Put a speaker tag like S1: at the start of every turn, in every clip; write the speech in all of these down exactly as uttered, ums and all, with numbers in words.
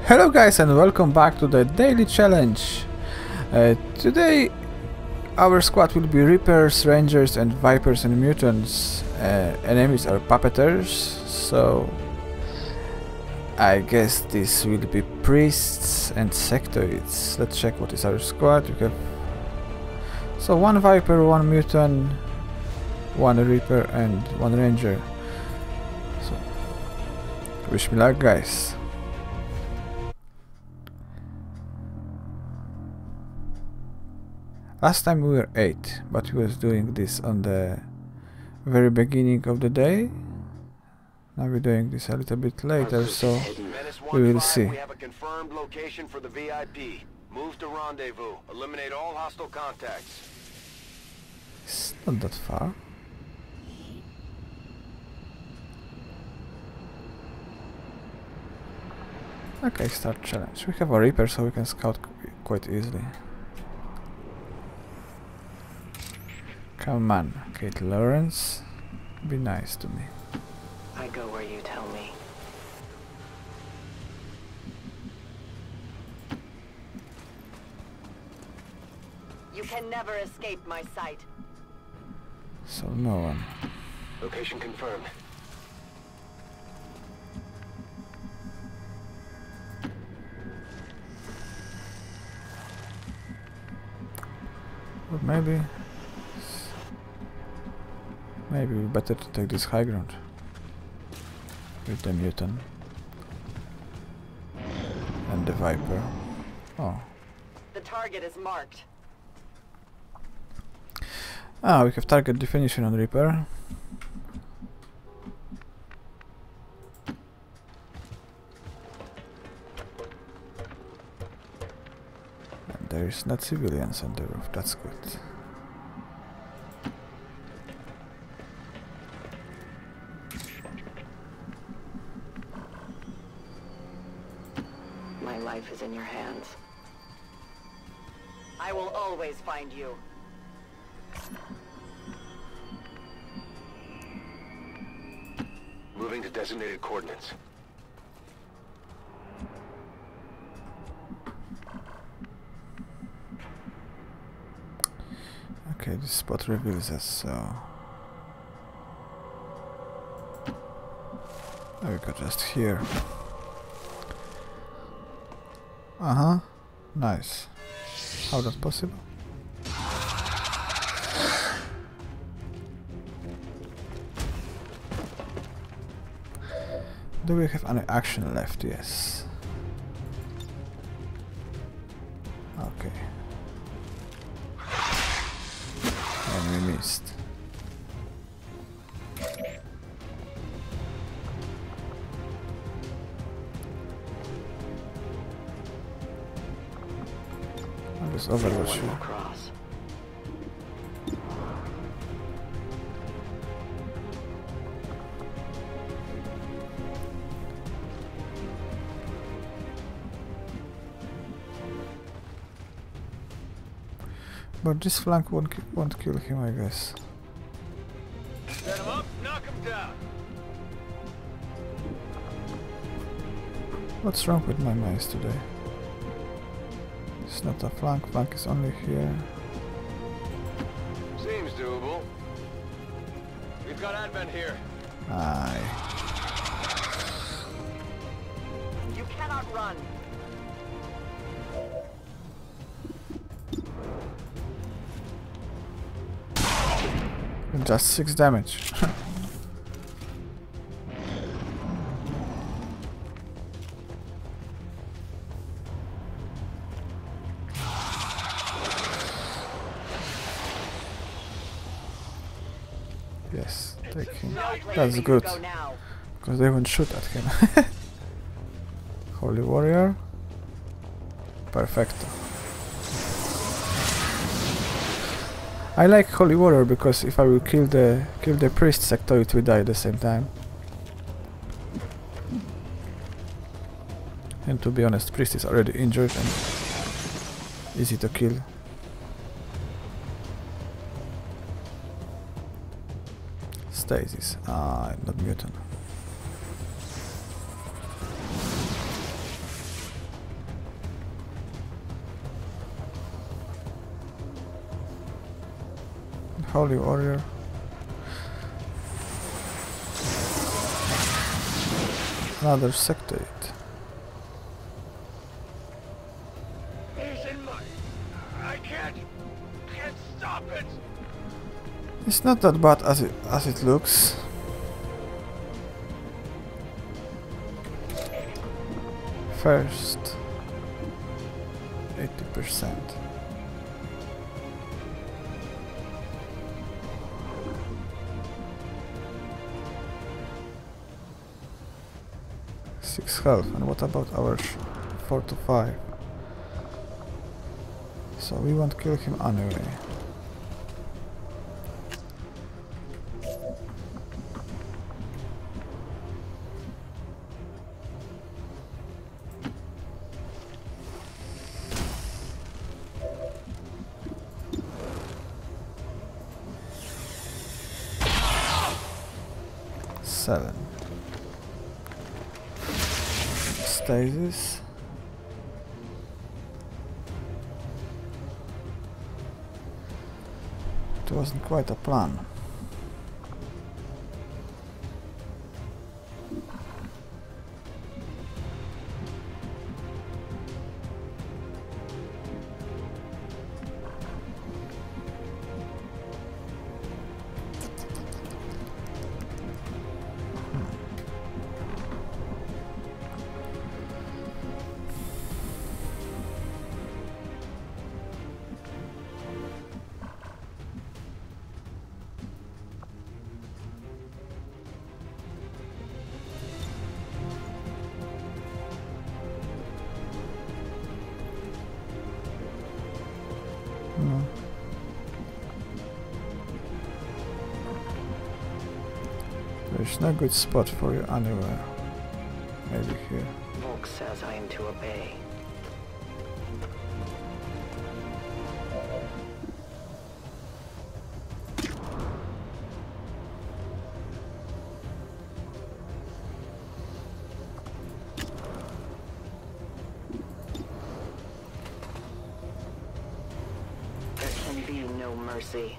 S1: Hello guys and welcome back to the daily challenge. Uh, today our squad will be Reapers, Rangers and Vipers and Mutants. Uh, enemies are Puppeteers, so I guess this will be Priests and Sectoids. Let's check what is our squad. We have so one Viper, one Mutant, one Reaper and one Ranger. So wish me luck guys. Last time we were eight, but we was doing this on the very beginning of the day. Now we're doing this a little bit later, so we will see.
S2: We have a confirmed location for the V I P. Move to rendezvous. Eliminate all hostile contacts.
S1: It's not that far. Okay, start challenge. We have a Reaper, so we can scout qu quite easily. Come on, Kate Lawrence, be nice to me.
S3: I go where you tell me.
S4: You can never escape my sight.
S1: So no one.
S2: Location confirmed.
S1: Or maybe... Maybe better to take this high ground with the Mutant and the Viper. Oh.
S4: The target is marked.
S1: Ah, we have target definition on Reaper. And there is not civilians on the roof, that's good.
S3: My life is in your hands.
S4: I will always find you.
S2: Moving to designated coordinates.
S1: Okay, this spot reveals us, so... Oh, we got just here. Uh-huh. Nice. How that possible? Do we have any action left? Yes. Okay. And we missed. I'll just overwatch you.
S3: Cross.
S1: But this flank won't ki won't kill him, I guess.
S2: Set him up, knock him down.
S1: What's wrong with my mice today? It's not a flank, flank is only here.
S2: Seems doable. We've got advent here.
S1: Aye.
S4: You cannot run.
S1: Just six damage. Yes, take him.
S4: No place
S1: That's
S4: for you
S1: good.
S4: to go now.
S1: Because they won't shoot at him. Holy Warrior. Perfecto. I like Holy Warrior because if I will kill the kill the priest sector, it will die at the same time. And to be honest, priest is already injured and easy to kill. Stasis. Ah, not mutant. Holy Warrior. Another sectorate.
S2: He's in my... I can't... can't stop it!
S1: It's not that bad as it as it looks. First, eighty percent. Six health, and what about our four to five? So we won't kill him anyway. Seven. Stasis. It wasn't quite a plan. No. There's no good spot for you anywhere. Maybe here.
S3: Volk says I am to obey. There can be no mercy.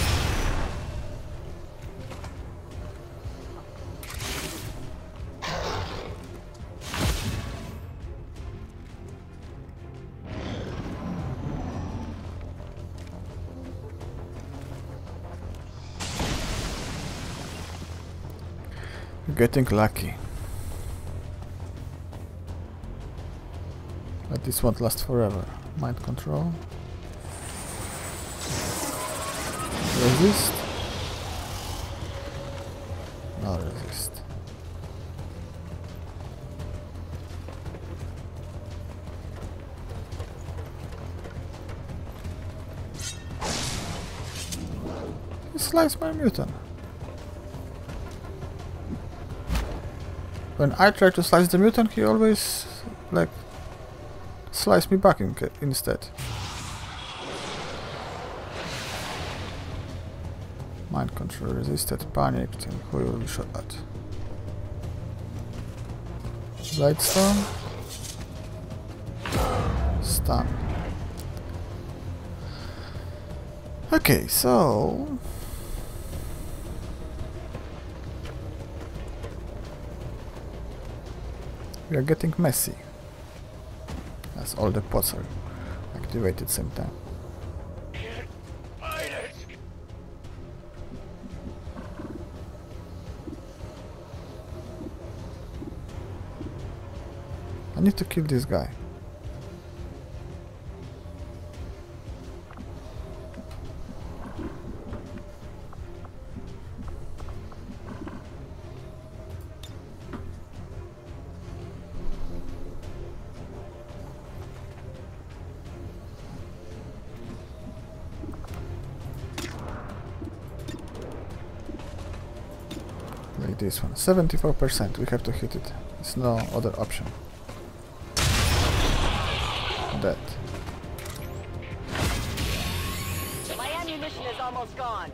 S1: Getting lucky. But this won't last forever. Mind control. Resist. No resist. He sliced my mutant. When I try to slice the mutant, he always, like, slice me back in instead. Mind control resisted, panicked, and who will be shot at? Blightstone. Stun. Okay, so... we are getting messy, as all the pots are activated same time. I need to kill this guy. Like this one. seventy-four percent. We have to hit it. There's no other option. Dead.
S4: My ammunition is almost gone.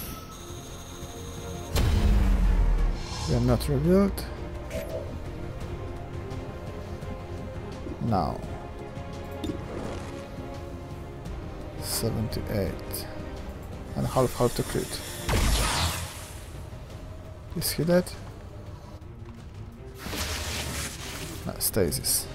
S1: We are not revealed. Now. seventy-eight. And half health to crit. Is he dead? No, stasis.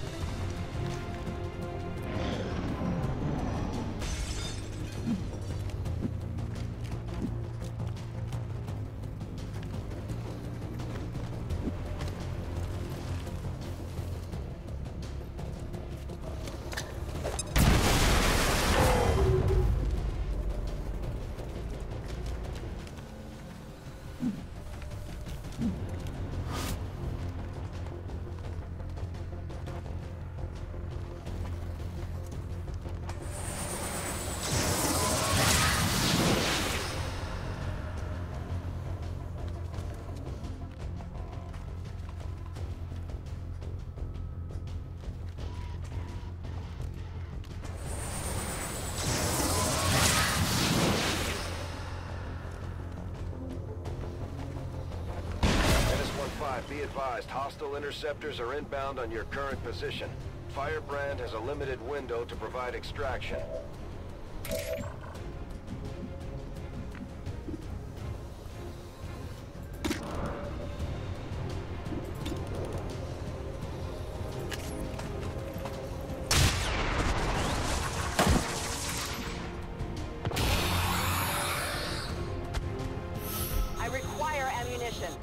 S2: Be advised, hostile interceptors are inbound on your current position. Firebrand has a limited window to provide extraction.
S4: I require ammunition.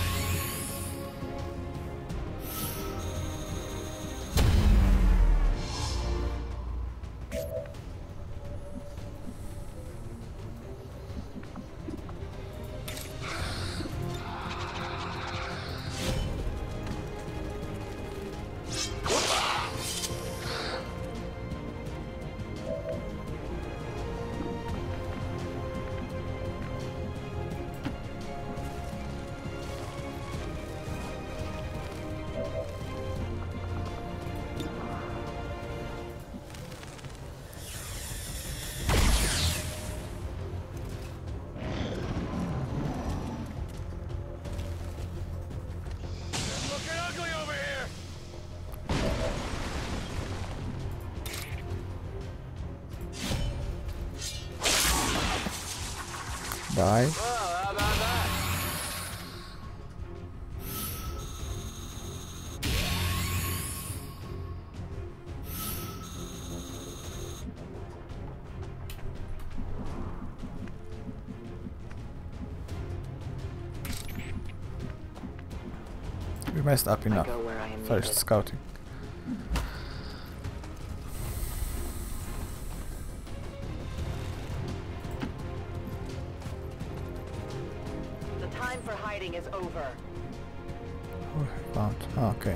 S1: Die.
S2: Well, how about that?
S1: We messed up enough.
S3: I go where I am
S1: First
S3: needed.
S1: scouting.
S4: The time for hiding is over.
S1: Oh, found. Okay.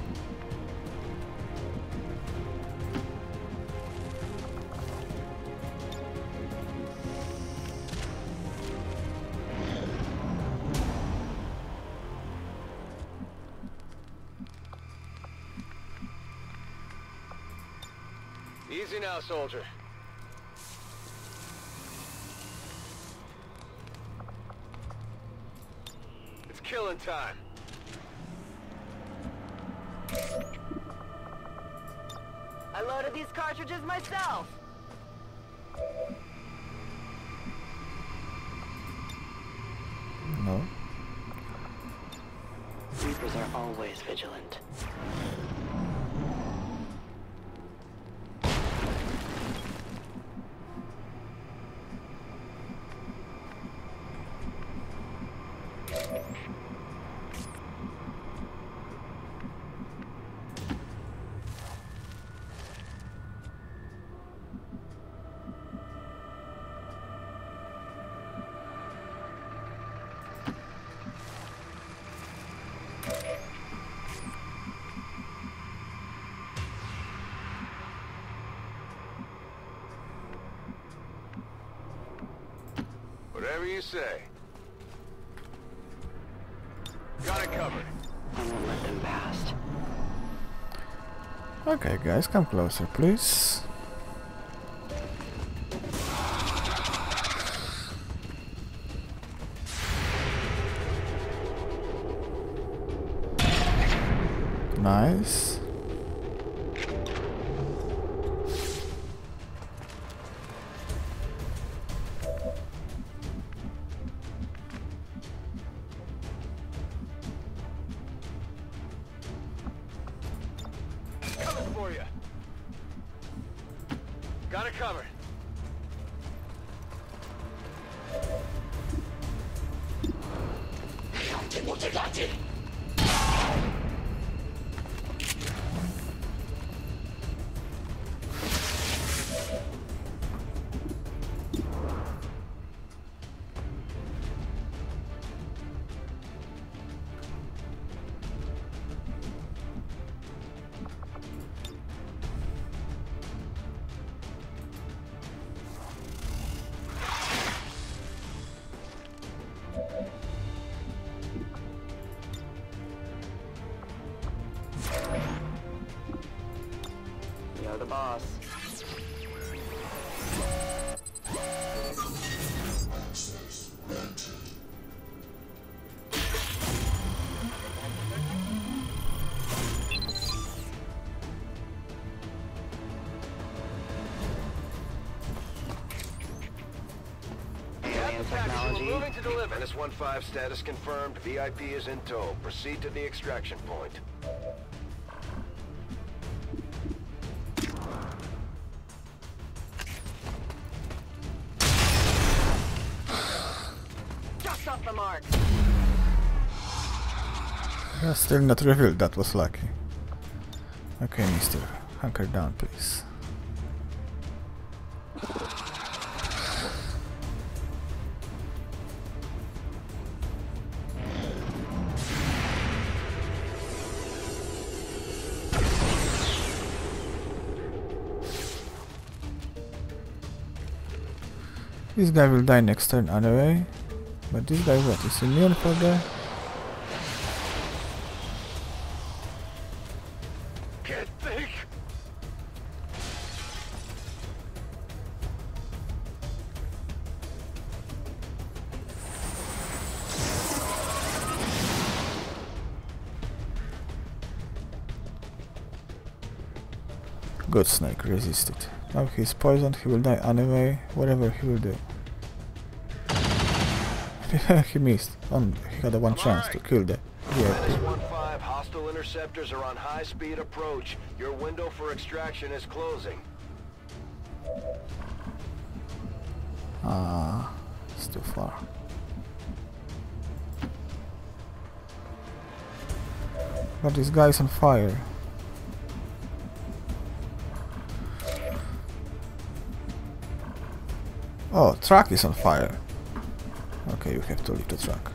S2: Easy now, soldier. It's killing time.
S4: I loaded these cartridges myself.
S1: No.
S3: Reapers are always vigilant.
S2: Whatever you say. Got it covered.
S3: I won't let them past.
S1: Okay, guys, come closer, please. Nice.
S2: for you. Got it covered.
S3: You're the boss. Technology.
S2: Moving to deliver. Menace one five status confirmed. V I P is in tow. Proceed to the extraction point.
S4: Just off the mark.
S1: Yeah, still not revealed. That was lucky. Okay, mister. Hunker down, please. This guy will die next turn anyway, but this guy what is immune for the...
S2: Can't think.
S1: Good snake, resisted. Now he's poisoned, he will die anyway, whatever he will do. He missed. On, he had a one chance to kill the V I P.
S2: Menace one five, hostile interceptors are on high-speed approach. Your window for extraction is closing.
S1: Ah, it's too far. But this guy's on fire. Oh, truck is on fire. Okay, you have to leave the truck.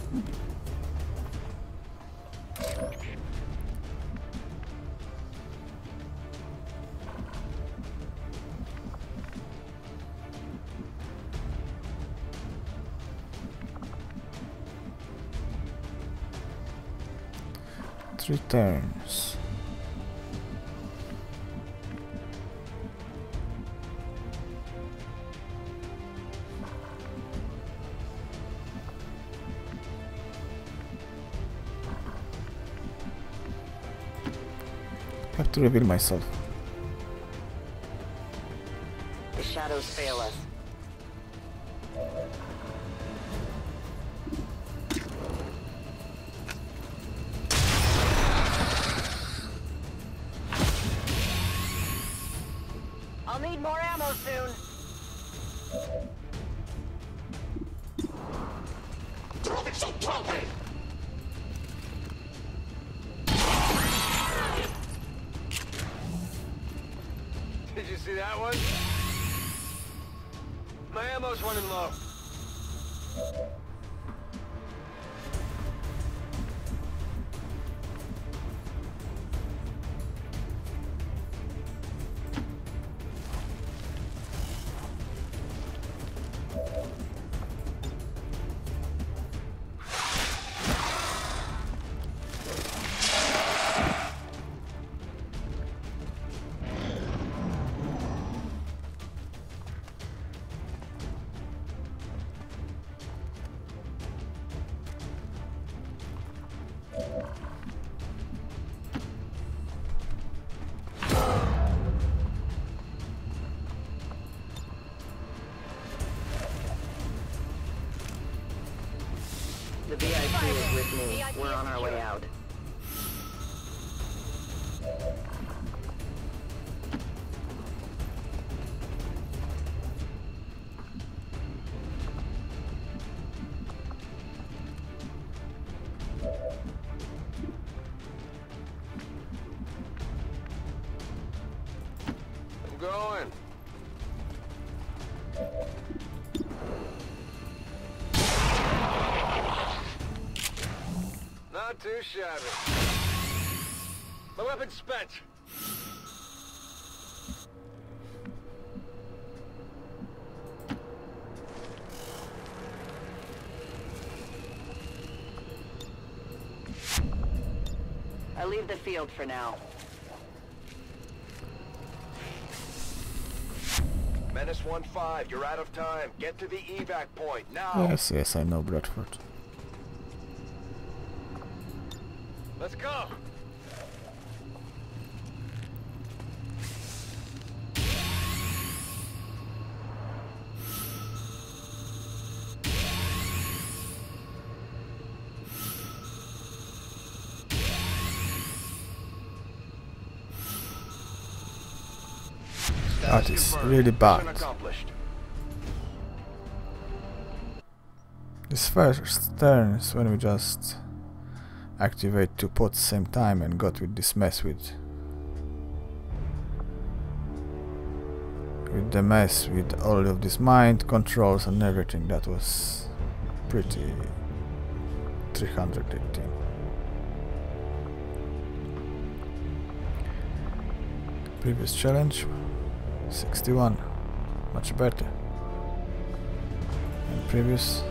S1: Three turns. Have to reveal myself.
S3: The shadows fail us.
S4: I'll need more ammo soon.
S2: Did you see that one? My ammo's running low.
S3: The V I P is with me. We're on our way out.
S2: going. Not too shabby. My weapon's spent.
S3: I'll leave the field for now.
S2: Menace one five, you're out of time. Get to the evac point, now!
S1: Yes, yes, I know Bradford.
S2: Let's go!
S1: That is really bad. This first turn is when we just activate two pods same time and got with this mess with with the mess with all of these mind controls and everything. That was pretty three hundred eighteen. Previous challenge sixty-one, much better. And previous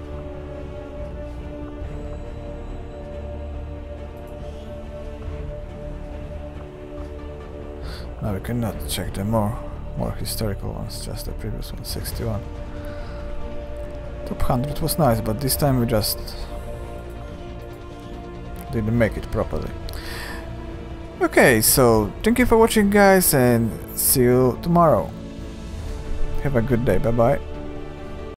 S1: now we cannot check the more more historical ones, just the previous one, sixty-one. Top one hundred was nice, but this time we just didn't make it properly. Okay, so thank you for watching guys and see you tomorrow. Have a good day, bye bye.